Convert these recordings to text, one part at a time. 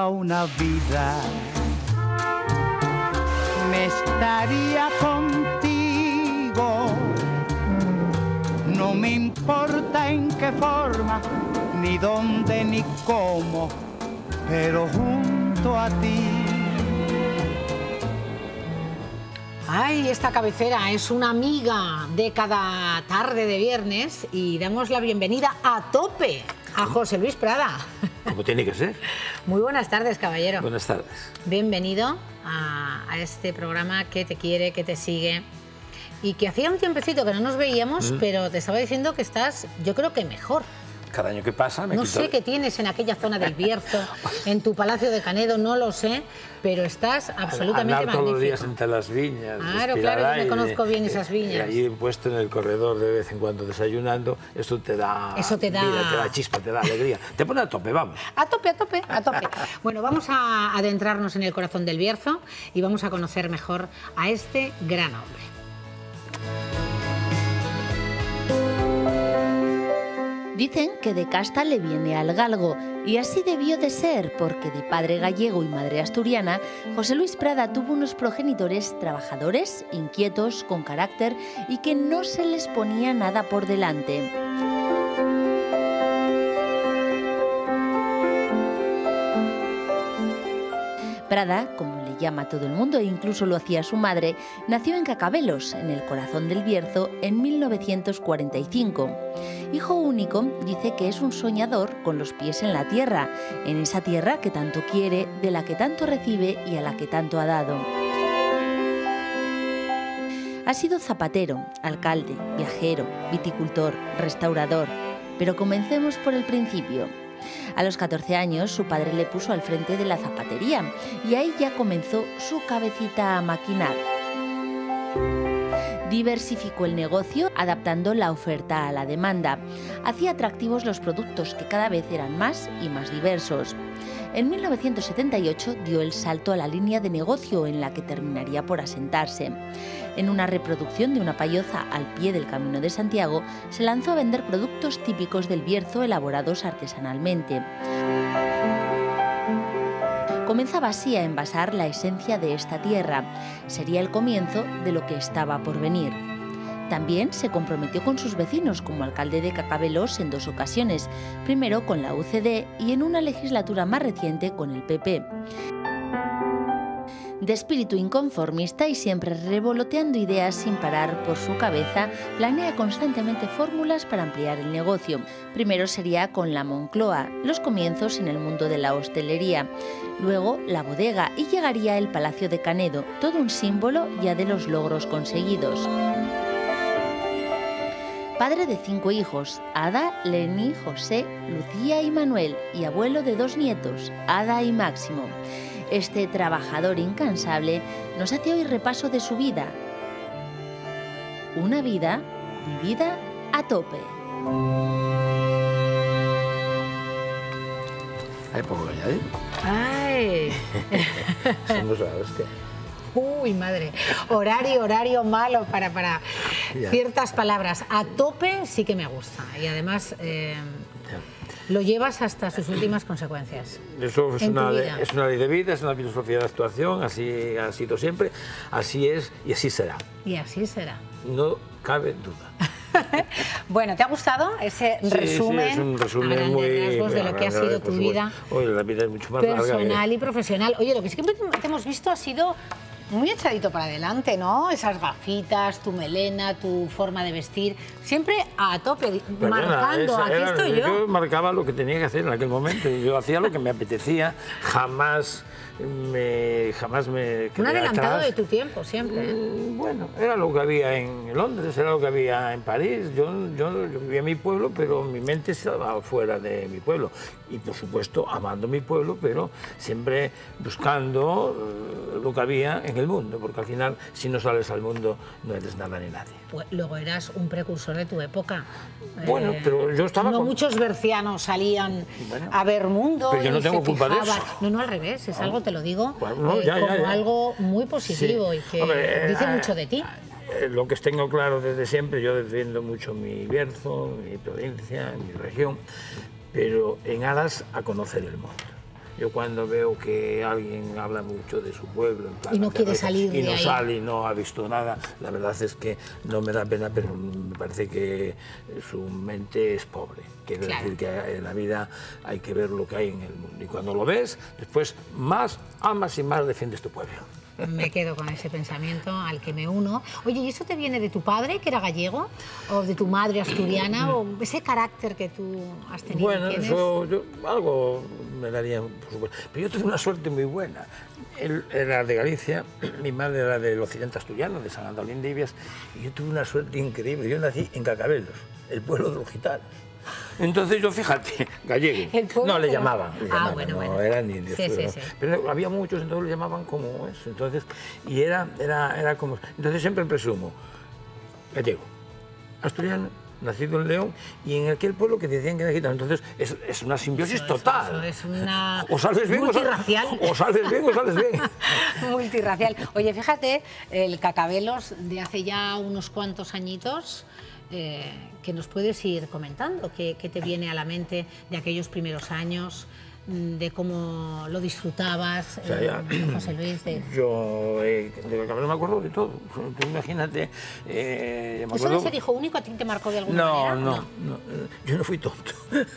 una vida me estaría contigo. No me importa en qué forma, ni dónde, ni cómo, pero junto a ti. Ay, esta cabecera es una amiga de cada tarde de viernes y damos la bienvenida a tope a José Luis Prada. Como tiene que ser. Muy buenas tardes, caballero. Buenas tardes. Bienvenido a este programa que te quiere, que te sigue y que hacía un tiempecito que no nos veíamos, pero te estaba diciendo que estás, yo creo que mejor. Cada año que pasa me No quito... sé qué tienes en aquella zona del Bierzo, en tu Palacio de Canedo, no lo sé, pero estás absolutamente andar magnífico. todos los días entre las viñas. Claro, claro, yo me conozco bien esas viñas. Y allí puesto en el corredor de vez en cuando desayunando, eso te da... Eso te da... Vida, te da chispa, te da alegría. Te pone a tope, vamos. A tope, a tope, a tope. Bueno, vamos a adentrarnos en el corazón del Bierzo y vamos a conocer mejor a este gran hombre. Dicen que de casta le viene al galgo, y así debió de ser, porque de padre gallego y madre asturiana, José Luis Prada tuvo unos progenitores trabajadores, inquietos, con carácter y que no se les ponía nada por delante. Prada, como le llama todo el mundo e incluso lo hacía su madre, nació en Cacabelos, en el corazón del Bierzo, en 1945. Hijo único, dice que es un soñador con los pies en la tierra, en esa tierra que tanto quiere, de la que tanto recibe y a la que tanto ha dado. Ha sido zapatero, alcalde, viajero, viticultor, restaurador. Pero comencemos por el principio. A los 14 años su padre le puso al frente de la zapatería y ahí ya comenzó su cabecita a maquinar. Diversificó el negocio adaptando la oferta a la demanda. Hacía atractivos los productos que cada vez eran más y más diversos. En 1978 dio el salto a la línea de negocio en la que terminaría por asentarse. En una reproducción de una payoza al pie del Camino de Santiago, se lanzó a vender productos típicos del Bierzo elaborados artesanalmente. Comenzaba así a envasar la esencia de esta tierra. Sería el comienzo de lo que estaba por venir. También se comprometió con sus vecinos como alcalde de Cacabelos en 2 ocasiones, primero con la UCD y en una legislatura más reciente con el PP. De espíritu inconformista y siempre revoloteando ideas sin parar por su cabeza, planea constantemente fórmulas para ampliar el negocio. Primero sería con la Moncloa, los comienzos en el mundo de la hostelería. Luego la bodega y llegaría el Palacio de Canedo, todo un símbolo ya de los logros conseguidos. Padre de 5 hijos, Ada, Leni, José, Lucía y Manuel, y abuelo de 2 nietos, Ada y Máximo. Este trabajador incansable nos hace hoy repaso de su vida. Una vida vivida a tope. Hay poco que añadir. ¡Ay! Somos la hostia. Uy, madre. Horario malo para ciertas palabras. A tope sí que me gusta. Y además lo llevas hasta sus últimas consecuencias. Eso es una ley de vida, es una filosofía de actuación, así ha sido siempre, así es y así será. Y así será. No cabe duda. Bueno, ¿te ha gustado ese resumen? Sí, es un resumen a muy rasgos de lo que ha sido tu vida Oye, la vida es mucho más personal larga y profesional. Oye, lo que siempre te hemos visto ha sido muy echadito para adelante, ¿no? Esas gafitas, tu melena, tu forma de vestir, siempre a tope, marcando, aquí estoy yo. Yo marcaba lo que tenía que hacer en aquel momento, yo hacía lo que me apetecía, jamás me Un adelantado de tu tiempo, siempre. Bueno, era lo que había en Londres, era lo que había en París. Yo vivía en mi pueblo, pero mi mente estaba fuera de mi pueblo. Y, por supuesto, amando mi pueblo, pero siempre buscando lo que había en el mundo, porque al final, si no sales al mundo, no eres nada ni nadie. Pues luego eras un precursor de tu época. Bueno, pero yo estaba... No muchos bercianos salían a ver mundo. Pero yo no tengo culpa de eso. No, al revés, es algo, te lo digo, bueno, como algo muy positivo, sí. Y que dice mucho de ti. Lo que tengo claro desde siempre, yo defiendo mucho mi Bierzo, mi provincia, mi región, pero en aras a conocer el mundo. Yo cuando veo que alguien habla mucho de su pueblo, en plan, y no quiere salir y de no ahí. sale y no ha visto nada, la verdad es que no me da pena, pero me parece que su mente es pobre. Quiere decir que en la vida hay que ver lo que hay en el mundo. Y cuando lo ves, después más amas y más defiendes tu pueblo. Me quedo con ese pensamiento al que me uno. Oye, ¿y eso te viene de tu padre, que era gallego? ¿O de tu madre asturiana? ¿O ese carácter que tú has tenido? Bueno, ¿tienes? eso algo me daría, por supuesto. Pero yo tuve una suerte muy buena. Él era de Galicia, mi madre era del occidente asturiano, de San Antolín de Ibias, y yo tuve una suerte increíble. Yo nací en Cacabelos, el pueblo de los gitanos. Entonces yo, fíjate, gallego. No, le llamaban, no eran indios. Pero había muchos, entonces le llamaban como eso. Entonces, y era como... Entonces siempre presumo, gallego, asturiano, nacido en León, y en aquel pueblo que decían que era gitano. Entonces es una simbiosis total. Eso es una... O sales bien multirracial. o sales bien o sales bien. Multirracial. Oye, fíjate, el Cacabelos de hace ya unos cuantos añitos... que nos puedes ir comentando, qué te viene a la mente de aquellos primeros años, de cómo lo disfrutabas, José Luis. Yo de Cacabelos me acuerdo de todo. Tú imagínate... ¿Eso de ser hijo único a ti te marcó de alguna manera? No, yo no fui tonto.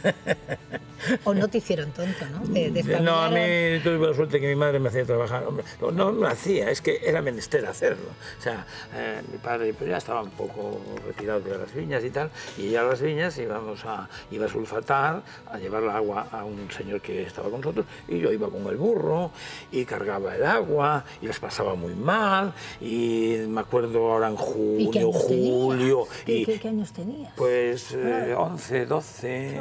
O no te hicieron tonto, ¿no? No, a mí tuve la suerte que mi madre me hacía trabajar. Hombre, no me hacía, es que era menester hacerlo. O sea, mi padre pues, ya estaba un poco retirado de las viñas y tal, y ya a las viñas iba a sulfatar, a llevar el agua a un señor que estaba con nosotros, y yo iba con el burro y cargaba el agua y les pasaba muy mal, y me acuerdo ahora en junio, julio... ¿Qué años tenías? Pues 11, 12...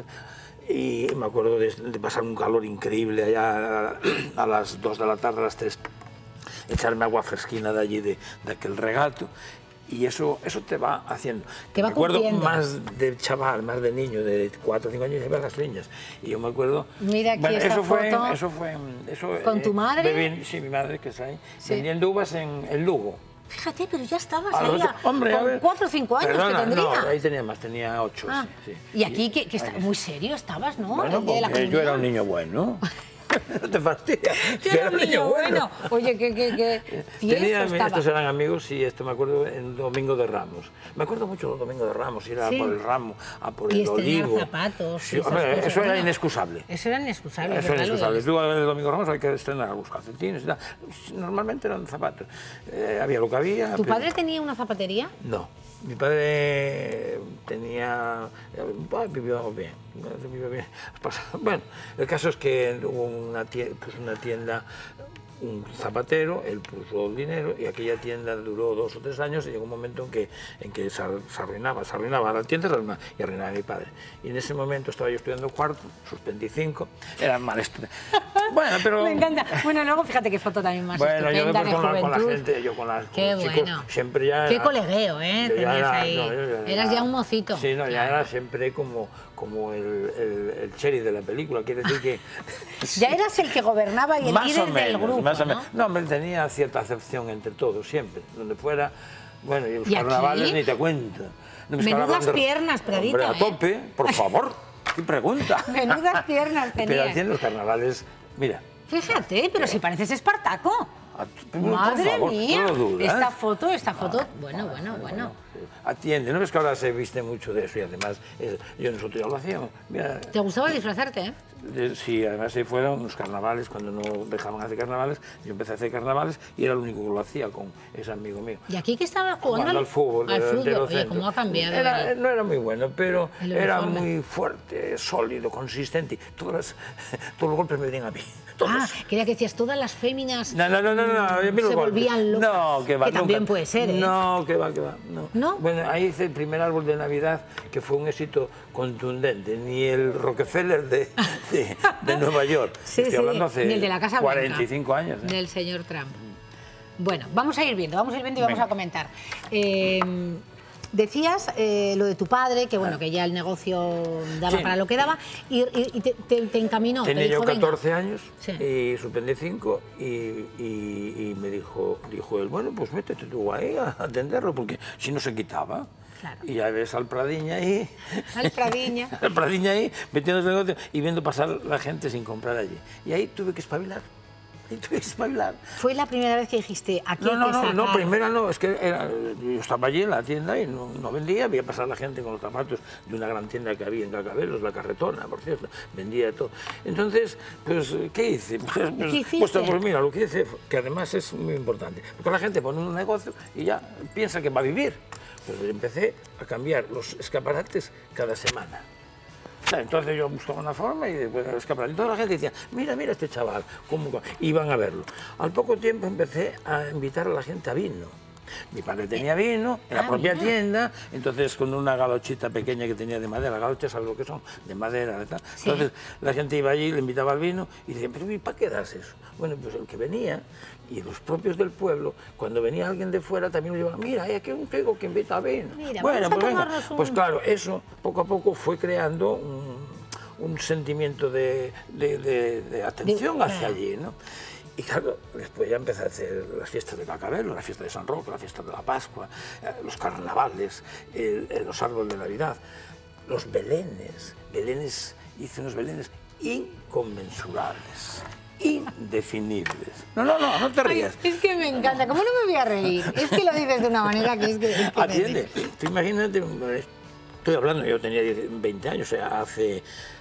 Y me acuerdo de pasar un calor increíble allá a las 2 de la tarde, a las 3, echarme agua fresquina de allí, de aquel regato, y eso te va haciendo. Te va me acuerdo cumpliendo. más de chaval, más de niño, de 4 o 5 años, iba a las viñas, y yo me acuerdo... Mira aquí esta foto. Eso fue... ¿Con tu madre? Sí, mi madre, que es ahí, vendiendo uvas en Lugo. Fíjate, pero ya estabas ahí, hombre, con 4 o 5 años. Perdona, que tendría. No, ahí tenía más, tenía 8. Sí. Y aquí, que muy serio estabas, ¿no? Bueno, yo era un niño bueno. No te fastidias. Yo era un niño bueno. Oye, qué estos eran amigos, y esto me acuerdo en Domingo de Ramos. Me acuerdo mucho del Domingo de Ramos, ir a por el ramo, a por el olivo. Zapatos. Sí, hombre, eso era inexcusable. Eso era inexcusable. Eso era inexcusable. Tú el Domingo de Ramos hay que estrenar los calcetines y tal. Normalmente eran zapatos. Había lo que había. ¿Tu padre tenía una zapatería? No. Mi padre vivió bien. Bueno, el caso es que hubo una tienda, un zapatero, él puso el dinero, y aquella tienda duró 2 o 3 años, y llegó un momento en que se arruinaba la tienda, y arruinaba a mi padre. Y en ese momento estaba yo estudiando cuarto, suspendí 5, era mal estudiante. Bueno, pero... Me encanta. Bueno, luego fíjate qué foto también más estupenda yo de juventud. con la gente, yo con los chicos, siempre ya... Qué colegueo, ¿eh? Tenías ahí. Eras ya un mocito. Sí, no, ya era siempre como el cherry de la película, quiere decir que... Ya eras el que gobernaba y el líder del grupo, más o menos. No, hombre, tenía cierta acepción entre todos, siempre, donde fuera. Bueno, y los carnavales aquí? Ni te cuento. No, menudas piernas, Pradito. Hombre, a tope, por favor, qué pregunta. Menudas piernas tenías. Pero haciendo los carnavales, mira. Fíjate, pero si pareces Espartaco. Madre mía, esta foto, bueno. Atiende, ¿no ves que ahora se viste mucho de eso? Y además, nosotros ya lo hacíamos. Mira, ¿te gustaba disfrazarte, eh? Sí, además se fueron los carnavales, cuando no dejaban hacer carnavales, yo empecé a hacer carnavales y era el único que lo hacía con ese amigo mío. ¿Y aquí que estaba jugando? Al fútbol. Oye, ¿cómo ha cambiado? No era muy bueno, pero era muy fuerte, sólido, consistente. Y todos los golpes me venían a mí. Todos. Quería que decías, todas las féminas no, se volvían locas. No, que va, que también puede ser, ¿eh? No, que va, ¿No? Bueno, ahí hice el primer árbol de Navidad, que fue un éxito contundente. Ni el Rockefeller de Nueva York. Estoy hablando hace ni el de la Casa 45 Blanca, años. Del señor Trump. Bueno, vamos a ir viendo y vamos a comentar. Decías lo de tu padre, que bueno, que ya el negocio daba para lo que daba, y te encaminó. Tenía te dijo, yo 14 años sí. Y suspendí 5 y me dijo él, bueno, pues métete tú ahí a atenderlo, porque si no se quitaba. Claro. Y ya ves al Pradiña ahí. Al Pradiña. Al Pradiña ahí, metiéndose en el negocio y viendo pasar la gente sin comprar allí. Y ahí tuve que espabilar. ¿Fue la primera vez que dijiste aquí hay que sacar? No, primera no, es que yo estaba allí en la tienda y no vendía, veía pasar la gente con los zapatos de una gran tienda que había en Cacabelos, La Carretona, por cierto, vendía todo. Entonces, pues, ¿qué hice? Pues mira, lo que hice, que además es muy importante, porque la gente pone un negocio y ya piensa que va a vivir. Pues empecé a cambiar los escaparates cada semana. Entonces yo buscaba una forma y después escapar. Y toda la gente decía, mira este chaval, cómo iban a verlo. Al poco tiempo empecé a invitar a la gente a vino. Mi padre tenía vino en la propia tienda, entonces con una galochita pequeña que tenía de madera, galochas, ¿sabes lo que son? De madera, ¿verdad? Sí. Entonces la gente iba allí, le invitaba al vino y decía, pero ¿y para qué das eso? Bueno, pues el que venía y los propios del pueblo, cuando venía alguien de fuera también lo llevaban, mira, hay aquí un trigo que invita a vino. Mira, bueno, pues venga, pues claro, eso poco a poco fue creando un sentimiento de atención hacia allí, ¿no? Y claro, después ya empecé a hacer las fiestas de Cacabelos, la fiesta de San Roque, la fiesta de la Pascua, los carnavales, los árboles de Navidad, los belenes. Hice unos belenes inconmensurables, indefinibles. No te rías. Ay, es que me encanta, ¿cómo no me voy a reír? Es que lo dices de una manera que es que atiende, tú imagínate, estoy hablando, yo tenía 20 años, o sea, hace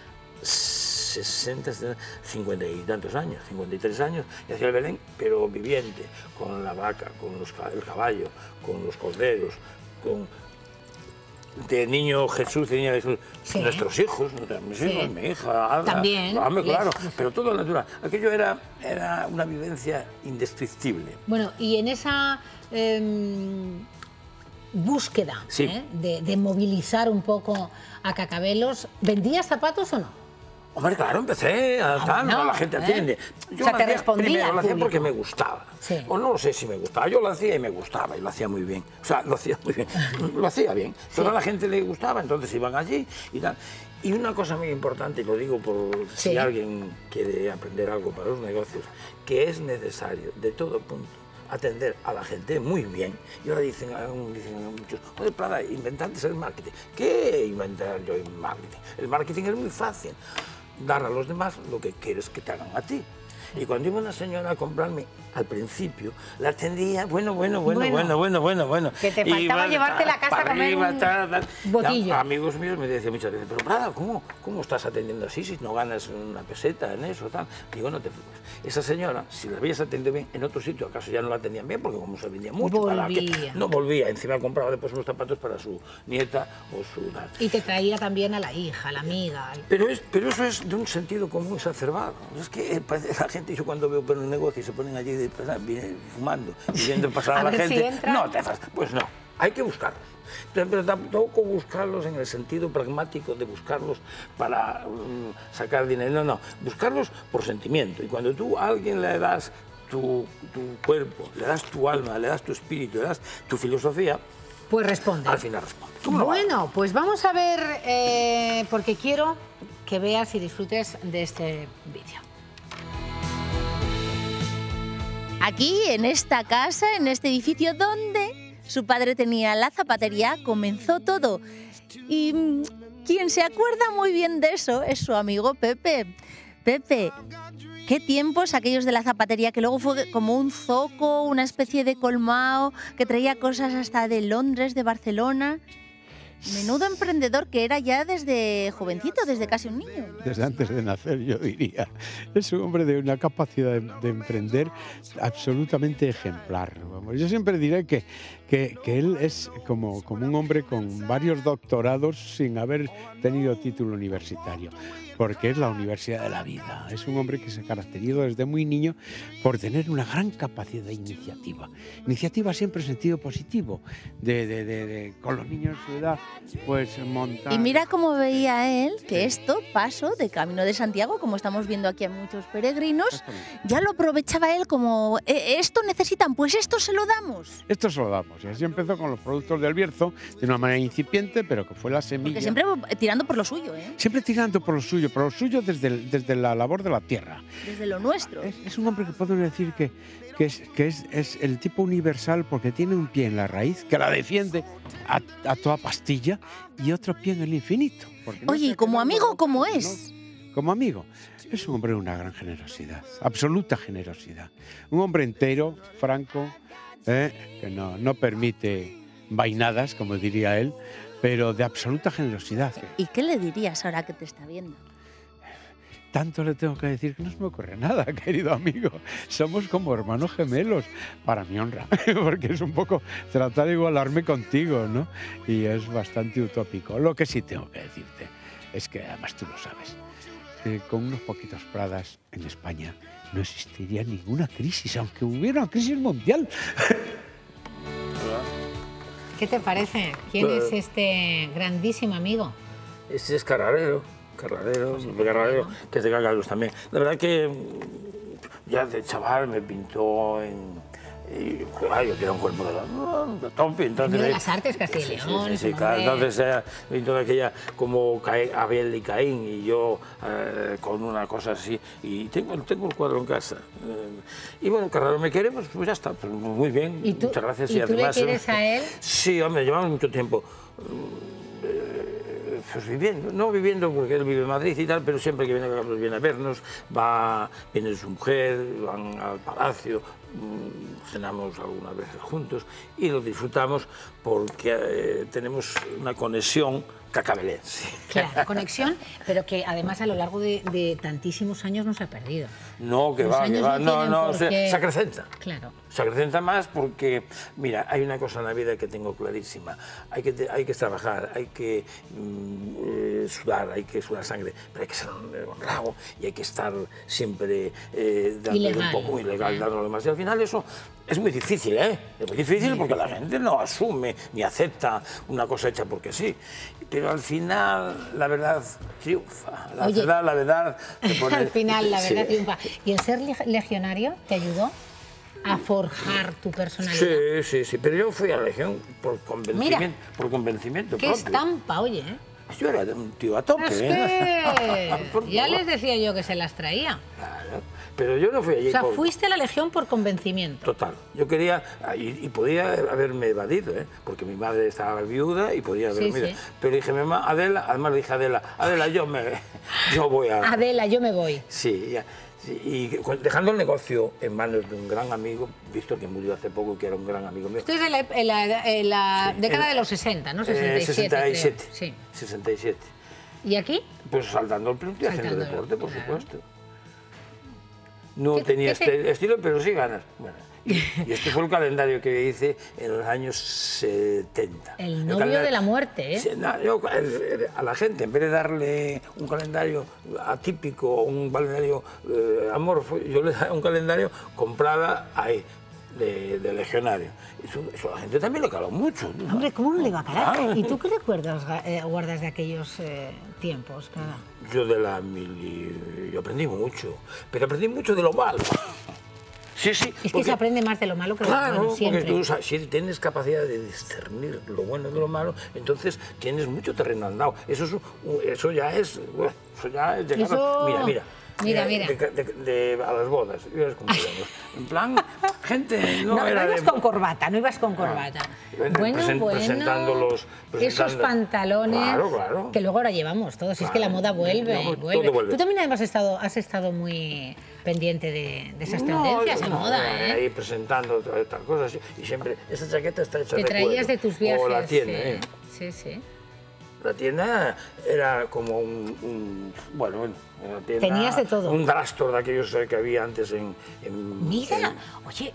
60, 50 y tantos años, 53 años, y hacía el Belén, pero viviente, con la vaca, con el caballo, con los corderos, de niño Jesús, de niña Jesús, sí. Nuestros hijos, mis hijos, mi hija, Alda, también, claro, pero todo natural. Aquello era una vivencia indescriptible. Bueno, y en esa búsqueda sí. De movilizar un poco a Cacabelos, ¿vendías zapatos o no? Hombre, claro, empecé a la gente atiende. Yo o sea, te respondía primero lo hacía porque me gustaba. Sí. O no sé si me gustaba, yo lo hacía y me gustaba, y lo hacía muy bien. O sea, lo hacía muy bien, lo hacía bien. Sí. Toda la gente le gustaba, entonces iban allí y tal. Y una cosa muy importante, y lo digo por si alguien quiere aprender algo para los negocios, que es necesario, de todo punto, atender a la gente muy bien. Y ahora dicen muchos, joder, Prada, inventarte el marketing. ¿Qué inventar yo en marketing? El marketing es muy fácil. Dar a los demás lo que quieres que te hagan a ti. Y cuando iba una señora a comprarme, al principio, la atendía, bueno. Que te faltaba llevarte la casa a comer un boquillo. Amigos míos me decían muchas veces, pero Prada, ¿cómo estás atendiendo así si no ganas una peseta en eso? Tal? Digo, no te preocupes. Esa señora, si la habías atendido bien en otro sitio, acaso ya no la atendían bien, porque como se vendía mucho, no volvía. Encima compraba después unos zapatos para su nieta o su... Y te traía también a la hija, a la amiga. Pero eso es de un sentido común exacerbado. Es que la gente, yo cuando veo por el negocio y se ponen allí vienen fumando y viendo pasar a la gente, pues no, hay que buscarlos. Pero tampoco buscarlos en el sentido pragmático de buscarlos para sacar dinero, no, buscarlos por sentimiento. Y cuando tú a alguien le das tu cuerpo, le das tu alma, le das tu espíritu, le das tu filosofía, pues responde. Al final responde. Bueno, pues vamos a ver, porque quiero que veas y disfrutes de este vídeo. Aquí, en esta casa, en este edificio donde su padre tenía la zapatería, comenzó todo. Y quien se acuerda muy bien de eso es su amigo Pepe. Pepe, qué tiempos aquellos de la zapatería, que luego fue como un zoco, una especie de colmao, que traía cosas hasta de Londres, de Barcelona. Menudo emprendedor que era ya desde jovencito, desde casi un niño. Desde antes de nacer, yo diría. Es un hombre de una capacidad de emprender absolutamente ejemplar. Yo siempre diré que él es como un hombre con varios doctorados sin haber tenido título universitario, porque es la universidad de la vida. Es un hombre que se caracterizó desde muy niño por tener una gran capacidad de iniciativa. Iniciativa siempre en sentido positivo, con los niños de su edad, pues montar... Y mira cómo veía él que esto, paso de Camino de Santiago, como estamos viendo aquí a muchos peregrinos, ya lo aprovechaba él como, esto necesitan, pues esto se lo damos. Esto se lo damos. Y así empezó con los productos del Bierzo, de una manera incipiente, pero que fue la semilla... Porque siempre tirando por lo suyo, ¿eh? Siempre tirando por lo suyo. pero lo suyo desde la labor de la tierra. Desde lo nuestro. Es un hombre que podemos decir que es el tipo universal porque tiene un pie en la raíz, que la defiende a toda pastilla, y otro pie en el infinito. Oye, ¿y como amigo cómo es? Como amigo, es un hombre de una gran generosidad, absoluta generosidad. Un hombre entero, franco, que no permite vainadas, como diría él, pero de absoluta generosidad. ¿Y qué le dirías ahora que te está viendo? Tanto le tengo que decir que no se me ocurre nada, querido amigo. Somos como hermanos gemelos, para mi honra, porque es un poco tratar de igualarme contigo, ¿no? Y es bastante utópico. Lo que sí tengo que decirte es que, además tú lo sabes, con unos poquitos Pradas en España no existiría ninguna crisis, aunque hubiera una crisis mundial. ¿Qué te parece? ¿Quién es este grandísimo amigo? Este es Carrarero, que es de Gagaluz también. La verdad que ya de chaval me pintó yo tenía un cuerpo de tope. Entonces, de las artes, Castilla y León. Sí, claro. Entonces pintó de aquella como Abel y Caín, y yo con una cosa así. Y tengo el cuadro en casa. Y bueno, Carraro me quiere, pues ya está, pues muy bien. ¿Y tú, muchas gracias. ¿y tú además, le quieres a él? Sí, hombre, llevamos mucho tiempo. Pues viviendo, porque él vive en Madrid y tal, pero siempre que viene a vernos, viene su mujer, van al palacio, cenamos algunas veces juntos y lo disfrutamos porque tenemos una conexión cacabelense. Claro, conexión, pero que además a lo largo de tantísimos años no se ha perdido. No, que va, se acrecenta. Claro. Se acrecenta más porque, mira, hay una cosa en la vida que tengo clarísima. Hay que trabajar, hay que sudar, hay que sudar sangre, pero hay que ser honrado y hay que estar siempre dándole un poco ilegal, dándole más. Y al final eso es muy difícil, ¿eh? Es muy difícil porque la gente no asume ni acepta una cosa hecha porque sí. Pero al final la verdad triunfa. La verdad... Al final la verdad triunfa. ¿Y el ser legionario te ayudó a forjar tu personalidad? Sí, pero yo fui a la Legión por convencimiento qué propio. Estampa, oye, ¿eh? Yo era un tío a tope. Es que ya les decía yo que se las traía. Claro, pero yo no fui allí. O sea, fuiste a la Legión por convencimiento. Total. Yo quería, y podía haberme evadido, porque mi madre estaba viuda y podía haberme ido. Pero dije, mamá, además le dije a Adela, yo voy a... Adela, yo me voy. Sí, ya. Y dejando el negocio en manos de un gran amigo, Víctor, que murió hace poco y que era un gran amigo mío. Esto es en la década de los 60, ¿no? 67. Sí. 67. ¿Y aquí? Pues saltando el plano y haciendo deporte, por supuesto. No tenía estilo, pero sí ganas. Bueno, y este fue el calendario que hice en los años 70. El novio de la muerte, ¿eh? Yo, a la gente, en vez de darle un calendario atípico, un calendario amorfo, yo le daba un calendario comprada ahí, de legionario. Eso a la gente también le caló mucho. Hombre, ¿cómo no le va a calar? ¿Y tú qué recuerdas guardas de aquellos tiempos? Yo de la mili, yo aprendí mucho, pero aprendí mucho de lo malo. Sí, es que se aprende más de lo malo que de lo bueno, siempre. Porque tú, si tienes capacidad de discernir lo bueno de lo malo, entonces tienes mucho terreno andado. Eso ya es llegar a las bodas. En plan, gente no era ibas con corbata, no ibas con corbata. Presentando esos pantalones, claro. que luego ahora llevamos todos. Es que la moda vuelve. Tú también además has estado muy pendiente de esas tendencias en moda, ¿eh? Ahí presentando tal cosa, y siempre, esta chaqueta está hecha de cuero. Te traías de tus viajes. O la tienda, Sí. La tienda era como una tienda, tenías de todo. Un drugstore de aquellos que había antes en Mira, oye.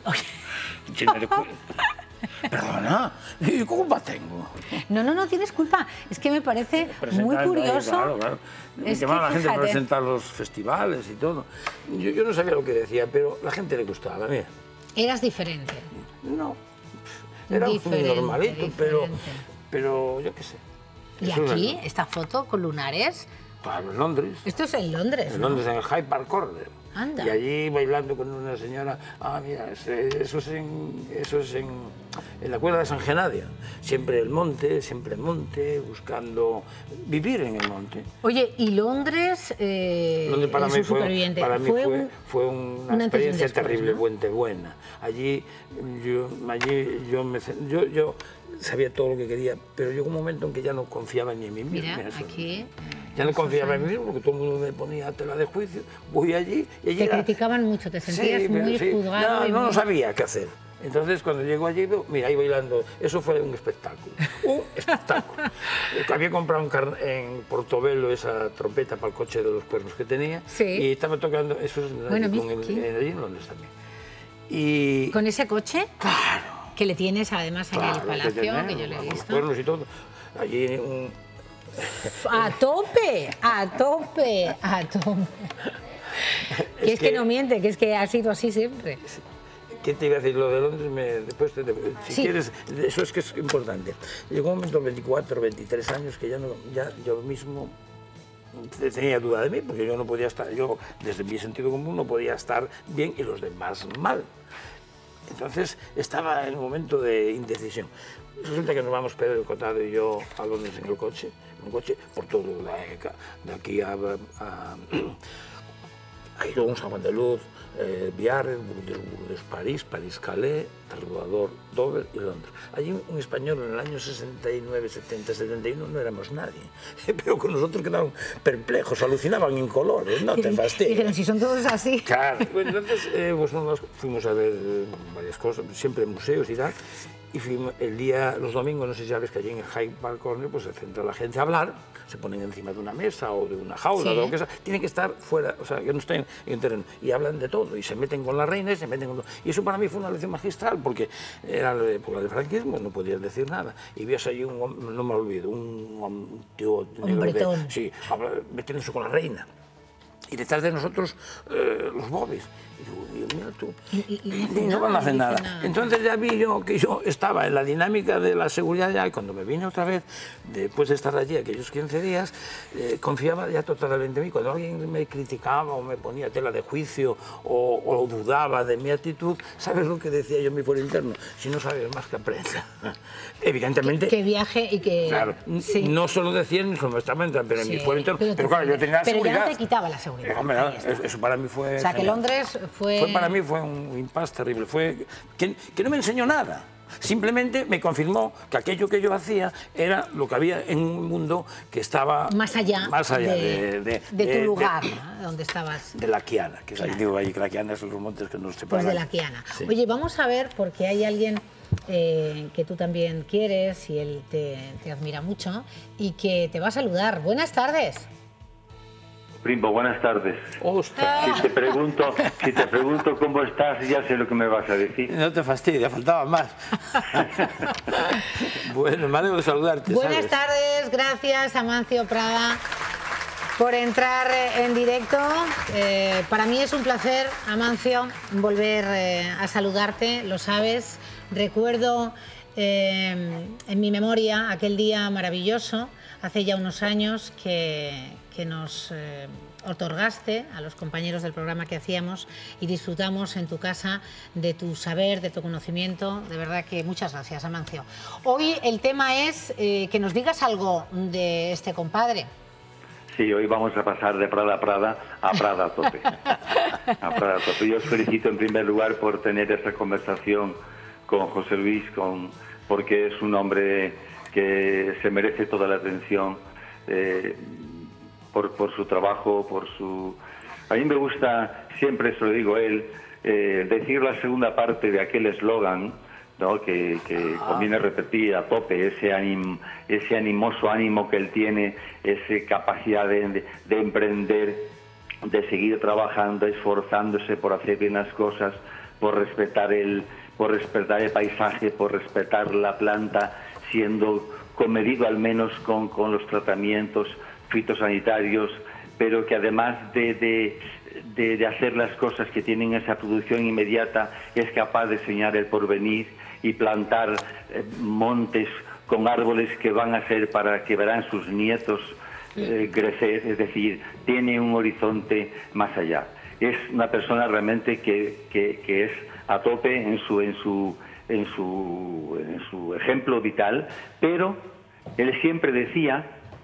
Perdona, ¿y qué culpa tengo? No tienes culpa. Es que me parece muy curioso. Claro. Es que la gente presentar los festivales y todo. Yo no sabía lo que decía, pero a la gente le gustaba. Mira. Eras diferente. No, era un normalito, pero yo qué sé. ¿Y aquí, esta foto con lunares? Claro, en Londres. Esto es en Londres, En Londres, en el Hyde Park Corner. Anda. Y allí bailando con una señora, mira, eso es en la cuerda de San Genadio. Siempre el monte, buscando vivir en el monte. Oye, ¿y Londres? Londres para mí fue una experiencia terriblemente buena. Allí yo sabía todo lo que quería, pero llegó un momento en que ya no confiaba ni en mí mismo. Mira, aquí... Ya no confiaba en mí mismo porque todo el mundo me ponía tela de juicio. Voy allí y allí te criticaban mucho, te sentías muy juzgado. No sabía qué hacer. Entonces, cuando llego allí, mira, ahí bailando, eso fue un espectáculo. Un espectáculo. Había comprado en Portobelo esa trompeta para el coche de los cuernos que tenía. Sí. Y estaba tocando, eso es allí en Londres también. Y... ¿Con ese coche? Claro. Que le tienes además en el palacio, que yo le he visto. Los cuernos y todo. Allí A tope. Que es que no miente, que es que ha sido así siempre. ¿Qué te iba a decir? Lo de Londres, si quieres, eso es que es importante. Llegó un momento, 24, 23 años, que yo mismo tenía duda de mí, porque yo no podía estar, yo desde mi sentido común no podía estar bien y los demás mal. Entonces estaba en un momento de indecisión. Resulta que nos vamos Pedro Cotado y yo a Londres en un coche por todo, de aquí a Irún, San Juan de Luz, Biarritz, Burdeos, París-Calais, Salvador, Dover y Londres. Allí un español en el año 69, 70, 71 no éramos nadie, pero con nosotros quedaban perplejos, alucinaban en colores, no te fastidies. Dijeron, si son todos así. Claro, pues entonces nos fuimos a ver varias cosas, siempre museos y tal, y fuimos los domingos, no sé si sabes que allí en el Hyde Park Corner pues se centra la gente a hablar, se ponen encima de una mesa o de una jaula, de lo que sea, tienen que estar fuera, o sea, que no estén en el terreno, y hablan de todo, y se meten con la reina y se meten con todo. Y eso para mí fue una lección magistral, porque era la época del franquismo, no podías decir nada, y vías allí no me olvido, un tío negro, metiéndose con la reina. Y detrás de nosotros los bobbies. Y digo, mira tú, y no van a hacer nada. Entonces ya vi yo que yo estaba en la dinámica de la seguridad ya, y cuando me vine otra vez, después de estar allí aquellos 15 días, confiaba ya totalmente en mí. Cuando alguien me criticaba o me ponía tela de juicio o dudaba de mi actitud, ¿sabes lo que decía yo en mi foro interno? Si no sabes más que aprenda. Evidentemente... Que viaje y que... Claro, no solo decía en mi formación, pero en mi foro interno. Pero claro, yo tenía la seguridad. Pero ya no te quitaba la seguridad. Hombre, eso para mí fue... O sea, que Londres para mí fue un impasse terrible. Fue que no me enseñó nada. Simplemente me confirmó que aquello que yo hacía era lo que había en un mundo que estaba... Más allá de tu lugar, ¿no? Donde estabas. De la Quiana, que claro. Digo ahí que la Quiana son los montes que nos separan. Pues de la Quiana. Sí. Oye, vamos a ver, porque hay alguien que tú también quieres y él te admira mucho y que te va a saludar. Buenas tardes. Primo, buenas tardes. ¡Ostras! Si te pregunto cómo estás, ya sé lo que me vas a decir. No te fastidia, faltaba más. Bueno, me alegro de saludarte. Buenas tardes, gracias Amancio Prada por entrar en directo. Para mí es un placer, Amancio, volver a saludarte, lo sabes. Recuerdo en mi memoria aquel día maravilloso, hace ya unos años, que nos otorgaste a los compañeros del programa que hacíamos y disfrutamos en tu casa de tu saber, de tu conocimiento. De verdad que muchas gracias, Amancio. Hoy el tema es que nos digas algo de este compadre. Sí, hoy vamos a pasar de Prada a Prada a Prada a tope. A Prada a tope. Yo os felicito en primer lugar por tener esta conversación con José Luis, porque es un hombre que se merece toda la atención por su trabajo, A mí me gusta, siempre se lo digo a él, decir la segunda parte de aquel eslogan, ¿no? que conviene repetir a tope, ese animoso ánimo que él tiene, esa capacidad de emprender, de seguir trabajando, esforzándose por hacer bien las cosas, por respetar el paisaje, por respetar la planta, siendo comedido al menos con los tratamientos fitosanitarios, pero que además de hacer las cosas que tienen esa producción inmediata, es capaz de soñar el porvenir y plantar montes con árboles que van a ser para que verán sus nietos crecer, es decir, tiene un horizonte más allá. es una persona realmente que es a tope en su ejemplo vital, pero él siempre decía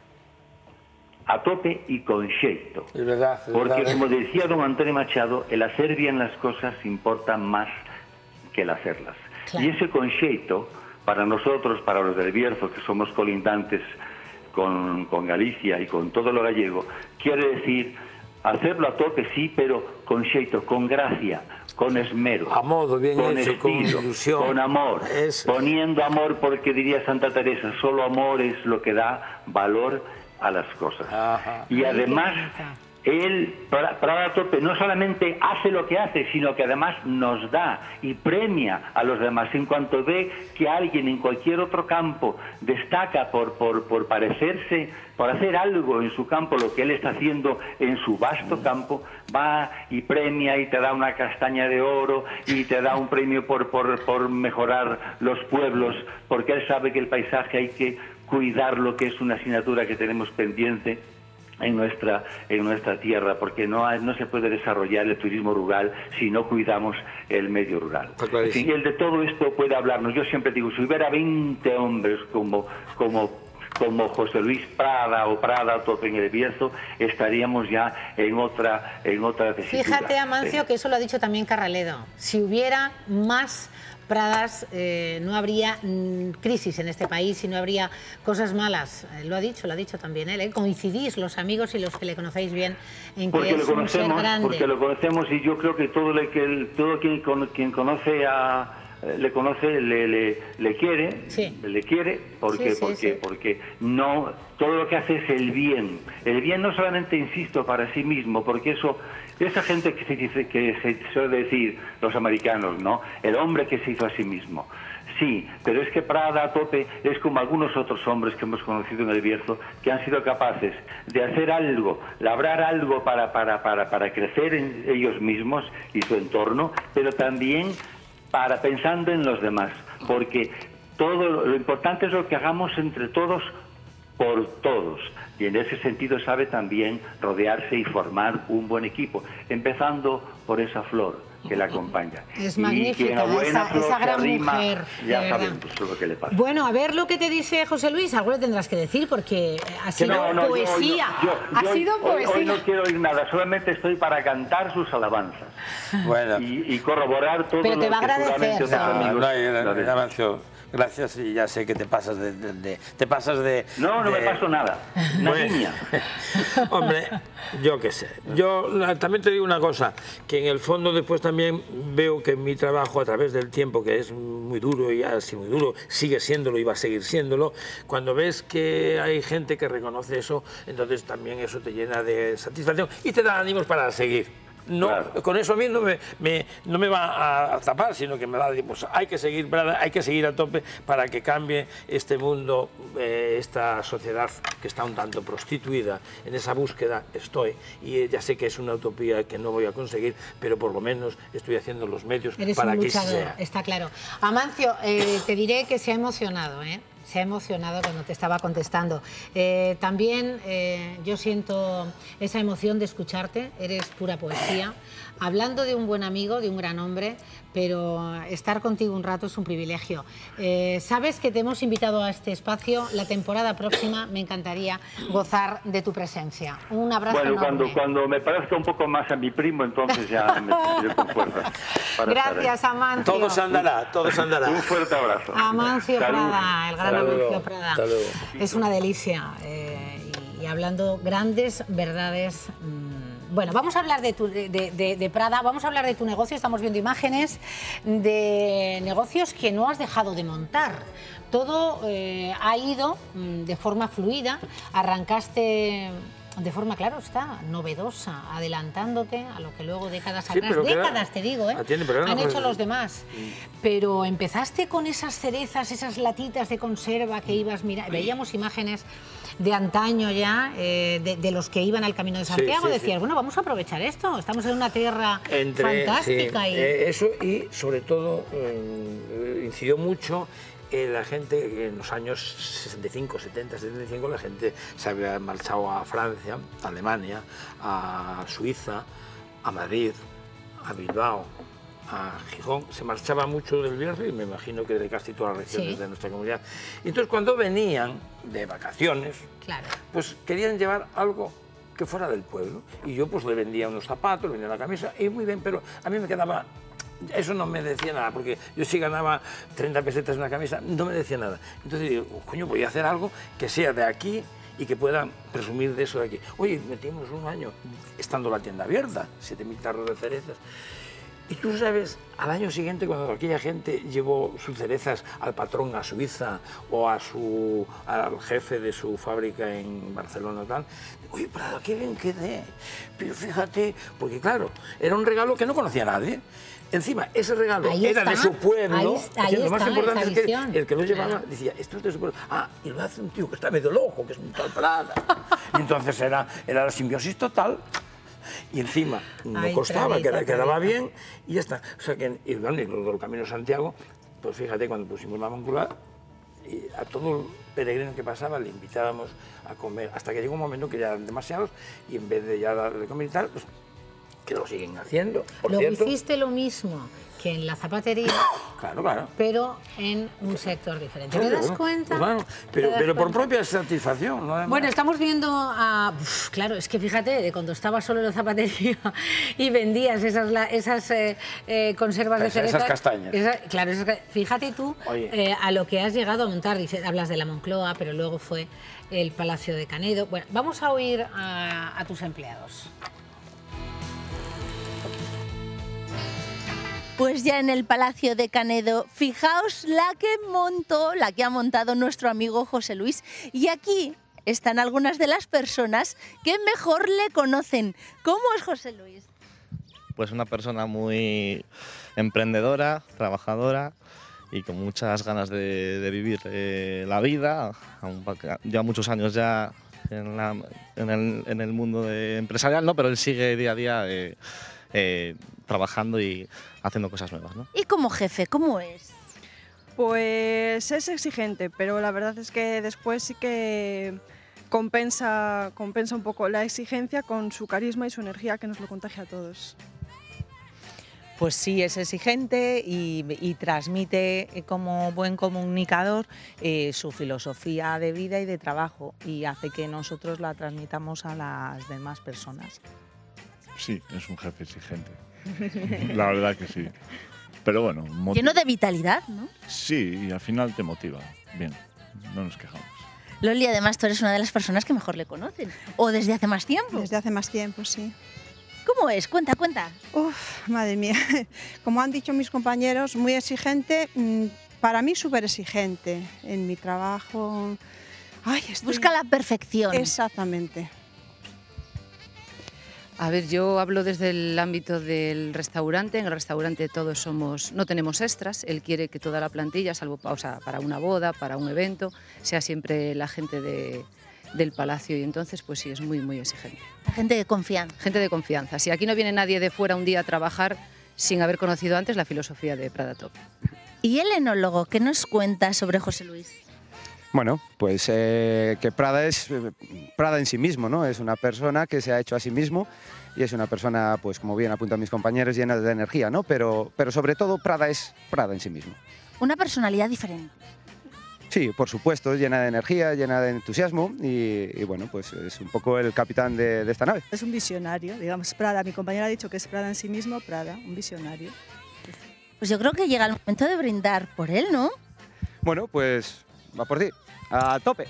a tope y con xeito. Es verdad, porque como decía don Antonio Machado, el hacer bien las cosas importa más que el hacerlas. Claro. Y ese con xeito, para nosotros, para los del Bierzo, que somos colindantes con Galicia y con todo lo gallego, quiere decir hacerlo a tope, sí, pero con xeito, con gracia, con esmero, a modo, bien con hecho, estilo, con ilusión, con amor, poniendo amor, porque diría Santa Teresa, solo amor es lo que da valor a las cosas. Ajá. Y además, él, Prada Tope, no solamente hace lo que hace, sino que además nos da y premia a los demás. En cuanto ve que alguien en cualquier otro campo destaca por parecerse, por hacer algo en su campo, lo que él está haciendo en su vasto campo, va y premia y te da una castaña de oro y te da un premio por mejorar los pueblos, porque él sabe que el paisaje hay que cuidarlo, que es una asignatura que tenemos pendiente en nuestra tierra, porque no se puede desarrollar el turismo rural si no cuidamos el medio rural. Y él de todo esto puede hablarnos. Yo siempre digo, si hubiera 20 hombres como José Luis Prada o Prada Tope en el Bierzo, estaríamos ya en otra tesitura. Fíjate, Amancio, que eso lo ha dicho también Carraledo. Si hubiera más Pradas, no habría crisis en este país y no habría cosas malas. Lo ha dicho también él. Coincidís los amigos y los que le conocéis bien en que es un ser grande. Porque lo conocemos, y yo creo que todo quien conoce le conoce, le quiere, sí. Le quiere porque no, todo lo que hace es el bien no solamente, insisto, para sí mismo, porque esa gente que se suele decir los americanos, ¿no? El hombre que se hizo a sí mismo. Sí, pero es que Prada Tope es como algunos otros hombres que hemos conocido en el Bierzo, que han sido capaces de hacer algo, labrar algo para crecer en ellos mismos y su entorno, pero también pensando en los demás, porque todo lo importante es lo que hagamos entre todos por todos, y en ese sentido sabe también rodearse y formar un buen equipo, empezando por esa flor que la acompaña. Es magnífica esa gran mujer. Ya saben lo que le pasa. Bueno, a ver lo que te dice José Luis, algo le tendrás que decir, porque ha sido poesía. Ha sido poesía. Hoy no quiero oír nada, solamente estoy para cantar sus alabanzas. Bueno. Y corroborar todo pero lo te va a que agradecer. seguramente Amancio, gracias, y ya sé que te pasas de... No me paso nada. Una niña. Hombre, yo qué sé. Yo también te digo una cosa, que en el fondo después también veo que mi trabajo a través del tiempo, que es muy duro y así muy duro, sigue siéndolo y va a seguir siéndolo, cuando ves que hay gente que reconoce eso, entonces también eso te llena de satisfacción y te da ánimos para seguir. No, claro. Con eso a mí no me va a tapar, sino que me va a decir, pues hay que seguir, Prada, hay que seguir a tope para que cambie este mundo, esta sociedad que está un tanto prostituida. En esa búsqueda estoy, y ya sé que es una utopía que no voy a conseguir, pero por lo menos estoy haciendo los medios para que sea. Está claro. Amancio, te diré que se ha emocionado, Se ha emocionado cuando te estaba contestando. También yo siento esa emoción de escucharte, eres pura poesía. Hablando de un buen amigo, de un gran hombre, pero estar contigo un rato es un privilegio. Sabes que te hemos invitado a este espacio, la temporada próxima me encantaría gozar de tu presencia. Un abrazo enorme. Cuando me parezca un poco más a mi primo, entonces ya me sentiré con fuerza. Gracias, Amancio. Todo se andará. Un fuerte abrazo. Amancio Prada, el gran Amancio Prada. Es una delicia. Y hablando grandes verdades... Bueno, vamos a hablar de Prada, vamos a hablar de tu negocio. Estamos viendo imágenes de negocios que no has dejado de montar. Todo ha ido de forma fluida. Arrancaste de forma, claro está, novedosa, adelantándote a lo que luego décadas atrás, te digo, han hecho los demás. Pero empezaste con esas cerezas, esas latitas de conserva que ibas mirando. Veíamos imágenes de antaño ya, de los que iban al Camino de Santiago, decías, bueno, vamos a aprovechar esto, estamos en una tierra fantástica. Eso, y sobre todo incidió mucho la gente. En los años 65, 70, 75, la gente se había marchado a Francia, a Alemania, a Suiza, a Madrid, a Bilbao, a Gijón, se marchaba mucho del Bierzo y me imagino que de casi todas las regiones de nuestra comunidad. Y entonces cuando venían de vacaciones, pues querían llevar algo que fuera del pueblo. Y yo pues le vendía unos zapatos, le vendía la camisa, y muy bien, pero a mí me quedaba... Eso no me decía nada, porque yo sí ganaba 30 pesetas en una camisa, no me decía nada. Entonces digo, coño, voy a hacer algo que sea de aquí y que puedan presumir de eso de aquí. Oye, metimos un año estando la tienda abierta, 7.000 tarros de cerezas. Y tú sabes, al año siguiente, cuando aquella gente llevó sus cerezas al patrón a Suiza o al jefe de su fábrica en Barcelona, tal, oye, Prada, qué bien quedé. Pero fíjate, porque claro, era un regalo que no conocía nadie. Encima, ese regalo era de su pueblo. Lo más importante es que el que lo llevaba decía, esto es de su pueblo. Ah, y lo hace un tío que está medio loco, que es un tal Prada. Y entonces era la simbiosis total. Y encima no costaba, quedaba bien y ya está. O sea que, y bueno, y luego el Camino de Santiago, pues fíjate, cuando pusimos la Moncloa, y a todo el peregrino que pasaba le invitábamos a comer, hasta que llegó un momento que ya eran demasiados y en vez de ya darle comer y tal, pues que lo siguen haciendo. Luego hiciste lo mismo que en la zapatería, claro, pero en un sector diferente. ¿Te das cuenta? Bueno, pero por propia satisfacción, ¿no? Bueno, estamos viendo a... claro, es que fíjate, de cuando estabas solo en la zapatería y vendías esas conservas de cereza... Esas castañas. Claro, fíjate tú a lo que has llegado a montar. Hablas de la Moncloa, pero luego fue el Palacio de Canedo. Bueno, vamos a oír a tus empleados. Pues ya en el Palacio de Canedo, fijaos la que ha montado nuestro amigo José Luis. Y aquí están algunas de las personas que mejor le conocen. ¿Cómo es José Luis? Pues una persona muy emprendedora, trabajadora y con muchas ganas de vivir la vida. Lleva muchos años ya en el mundo empresarial, ¿no? Pero él sigue día a día trabajando y haciendo cosas nuevas, ¿no? ¿Y como jefe, cómo es? Pues es exigente, pero la verdad es que después sí que compensa un poco la exigencia con su carisma y su energía, que nos lo contagia a todos. Pues sí, es exigente y transmite como buen comunicador su filosofía de vida y de trabajo, y hace que nosotros la transmitamos a las demás personas. Sí, es un jefe exigente. La verdad que sí. Pero bueno... Lleno de vitalidad, ¿no? Sí, y al final te motiva. Bien, no nos quejamos. Loli, además tú eres una de las personas que mejor le conocen. ¿O desde hace más tiempo? Desde hace más tiempo, sí. ¿Cómo es? Cuenta. Uf, madre mía. Como han dicho mis compañeros, muy exigente. Para mí súper exigente en mi trabajo. Busca la perfección. Exactamente. A ver, yo hablo desde el ámbito del restaurante. En el restaurante todos no tenemos extras. Él quiere que toda la plantilla, salvo para una boda, para un evento, sea siempre la gente del palacio, y entonces pues sí, es muy, muy exigente. La gente de confianza. Gente de confianza. Si aquí no viene nadie de fuera un día a trabajar sin haber conocido antes la filosofía de Prada Top. ¿Y el enólogo qué nos cuenta sobre José Luis? Bueno, pues que Prada es Prada en sí mismo, ¿no? Es una persona que se ha hecho a sí mismo y es una persona, pues como bien apuntan mis compañeros, llena de energía, ¿no? Pero sobre todo Prada es Prada en sí mismo. Una personalidad diferente. Sí, por supuesto, llena de energía, llena de entusiasmo y bueno, pues es un poco el capitán de esta nave. Es un visionario, digamos, Prada. Mi compañera ha dicho que es Prada en sí mismo, Prada, un visionario. Pues yo creo que llega el momento de brindar por él, ¿no? Bueno, pues va por ti. ¡A tope!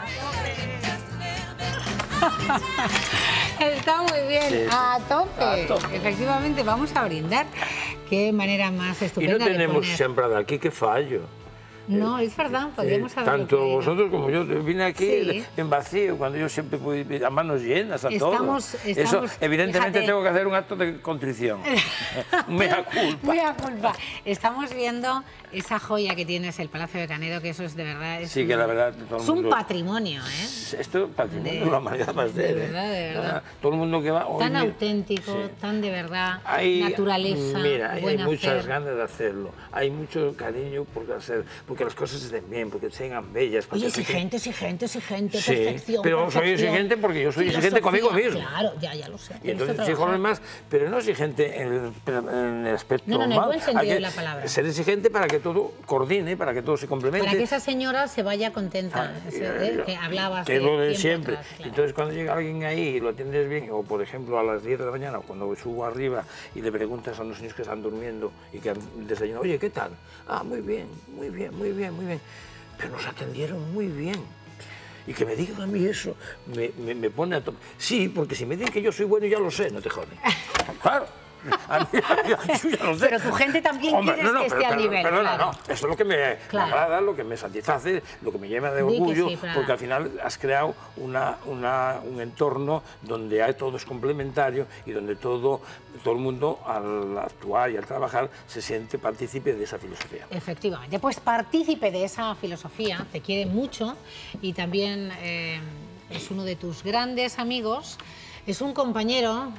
Está muy bien, Sí. A tope. A tope. Efectivamente, vamos a brindar. Qué manera más Y estupenda no de tenemos poner. sembrada aquí, qué fallo. No, es verdad, podríamos haberlo Tanto traído. vosotros como yo vine aquí Sí. en vacío, cuando yo siempre voy a manos llenas a Estamos- todo. Eso, evidentemente, fíjate. tengo que hacer un acto de contrición. Mea culpa. Mea culpa. Estamos viendo esa joya que tienes, el Palacio de Canedo, que eso es de verdad... Sí, que la verdad... todo el Es un mundo- patrimonio, ¿eh? Esto es patrimonio de la humanidad más de verdad, de verdad. Todo el mundo que va... hoy Tan mira, auténtico, sí. tan de verdad, Hay, naturaleza, mira, hay buen muchas hacer. ganas de hacerlo, hay mucho cariño por hacer, porque las cosas estén bien, porque sean bellas. Oye, exigente, perfección. Pero soy exigente porque yo soy exigente conmigo mismo. Claro, ya lo sé. Y entonces exijo a los demás, pero no exigente en el aspecto no, en mal. el buen sentido de la palabra. Ser exigente para que todo coordine, para que todo se complemente. Para que esa señora se vaya contenta, que hablabas que es lo de siempre. Atrás, claro. Entonces cuando llega alguien ahí y lo atiendes bien, o por ejemplo a las 10 de la mañana, cuando subo arriba y le preguntas a los niños que están durmiendo y que han desayunado, oye, ¿qué tal? Ah, muy bien, muy bien, muy bien, muy bien. Pero nos atendieron muy bien. Y que me digan a mí eso, me pone a tope. Sí, porque si me dicen que yo soy bueno, ya lo sé, no te jodes. Claro. Yo ya lo sé. Pero tu gente también quiere que esté al nivel. Perdona, claro. no, eso es lo que me agrada, lo que me satisface, lo que me llena de orgullo, porque al final has creado un entorno donde todo es complementario y donde todo el mundo al actuar y al trabajar se siente partícipe de esa filosofía. Efectivamente, pues partícipe de esa filosofía, te quiere mucho y también es uno de tus grandes amigos, es un compañero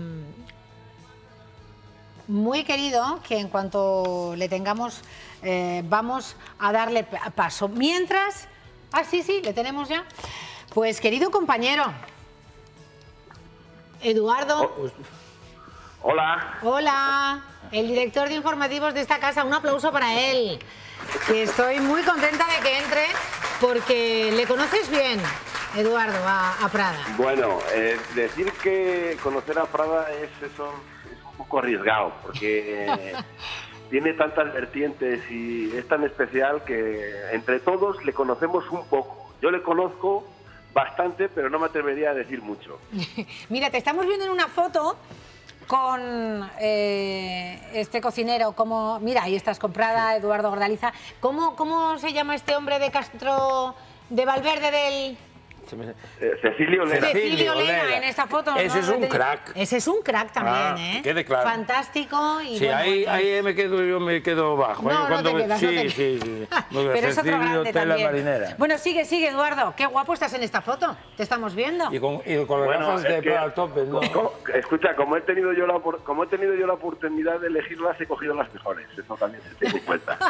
muy querido, que en cuanto le tengamos vamos a darle paso. Mientras... Ah, sí, le tenemos ya. Pues querido compañero, Eduardo. Hola. Hola, el director de informativos de esta casa, un aplauso para él. Que estoy muy contenta de que entre porque le conoces bien, Eduardo, a Prada. Bueno, decir que conocer a Prada es un poco arriesgado, porque tiene tantas vertientes y es tan especial que entre todos le conocemos un poco. Yo le conozco bastante, pero no me atrevería a decir mucho. Mira, te estamos viendo en una foto con este cocinero, mira, ahí estás con Prada, Eduardo Gordaliza. ¿Cómo se llama este hombre de Castro, de Valverde del...? Cecilio Lena. Cecilio Lena en esta foto. Ese es un crack. Ese es un crack también, quede claro. Fantástico. Y sí, bueno, ahí me quedo bajo. No te quedas, sí. Pero es otro grande también. Marinera. Bueno, sigue, Eduardo. Qué guapo estás en esta foto. Te estamos viendo. Y con las gafas de Prada al tope, ¿no? Escucha, como he tenido yo la oportunidad de elegirlas, he cogido las mejores. Eso también se tiene en cuenta.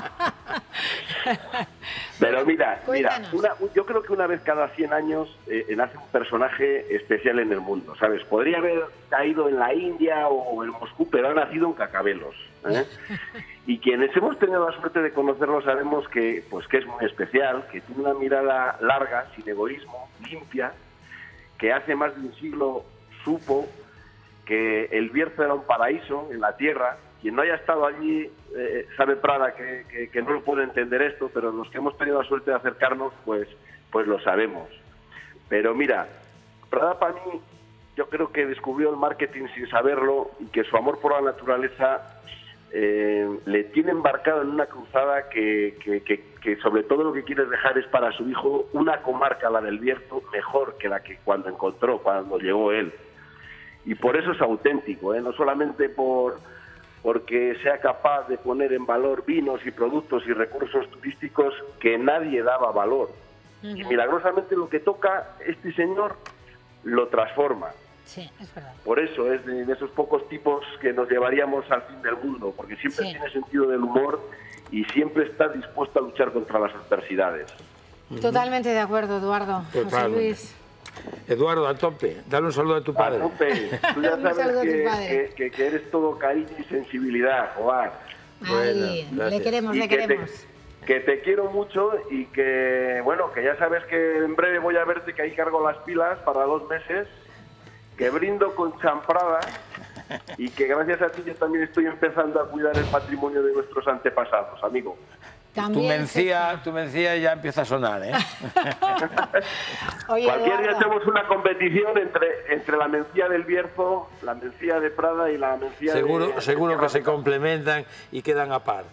Pero mira, yo creo que una vez cada 100 años nace un personaje especial en el mundo, ¿sabes? Podría haber caído en la India o en Moscú, pero ha nacido en Cacabelos, ¿eh? Y quienes hemos tenido la suerte de conocerlo sabemos que es muy especial, que tiene una mirada larga, sin egoísmo, limpia, que hace más de un siglo supo que el Bierzo era un paraíso en la tierra. Quien no haya estado allí sabe, Prada, que no lo puede entender esto, pero los que hemos tenido la suerte de acercarnos, pues lo sabemos. Pero mira, Prada para mí, yo creo que descubrió el marketing sin saberlo y que su amor por la naturaleza le tiene embarcado en una cruzada que sobre todo lo que quiere dejar es para su hijo una comarca, la del Bierzo, mejor que la que cuando llegó él. Y por eso es auténtico, no solamente porque sea capaz de poner en valor vinos y productos y recursos turísticos que nadie daba valor. Y milagrosamente lo que toca este señor lo transforma. Sí, es verdad. Por eso es de esos pocos tipos que nos llevaríamos al fin del mundo, porque siempre tiene sentido del humor y siempre está dispuesto a luchar contra las adversidades. Totalmente de acuerdo, Eduardo. José Luis. Eduardo, a tope. Dale un saludo a tu padre. A tope. Tú ya sabes que eres todo cariño y sensibilidad, Joar. Ahí, le queremos. Que te quiero mucho y que ya sabes que en breve voy a verte, que ahí cargo las pilas para 2 meses, que brindo con champrada y que gracias a ti yo también estoy empezando a cuidar el patrimonio de nuestros antepasados, amigo. Tu mencía ya empieza a sonar, ¿eh? Oye, cualquier día hacemos una competición entre la mencía del Bierzo, la mencía de Prada y la mencía Seguro que se complementan y quedan a par.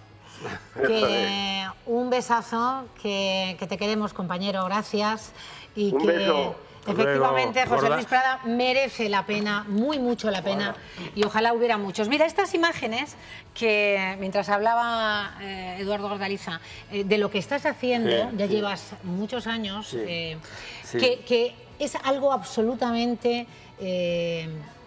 Un besazo, que te queremos, compañero, gracias. Y un beso. Efectivamente, José Luis Prada merece la pena, mucho la pena, y ojalá hubiera muchos. Mira, estas imágenes que, mientras hablaba Eduardo Gordaliza, de lo que estás haciendo, ya llevas muchos años, que es algo absolutamente